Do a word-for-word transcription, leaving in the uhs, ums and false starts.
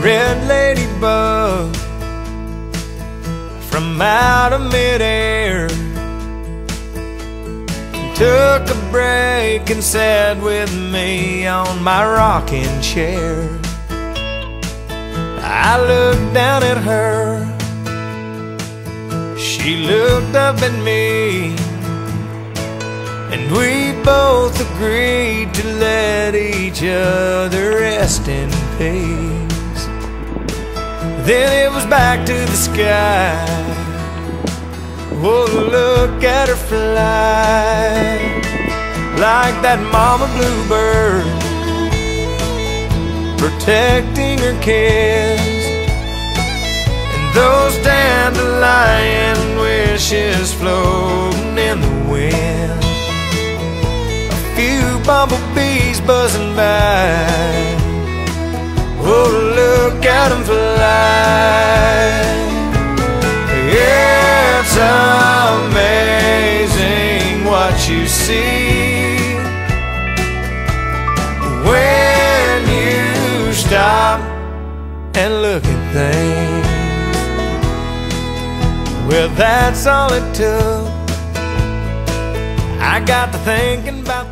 red ladybug from out of midair. Took a break and sat with me on my rocking chair. I looked down at her, she looked up at me, and we both agreed to let each other rest in peace. Then it was back to the sky. Oh, look at her fly, like that mama bluebird protecting her kids, and those dandelion wishes floating in the wind. A few bumblebees buzzing by. Oh, look at them fly. It's amazing what you see when you stop and look at things. Well, that's all it took. I got to thinking about